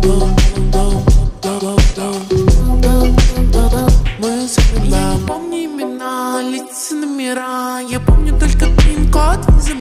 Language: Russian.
Мы запомним имена, лица, номера. Я помню только пин-код.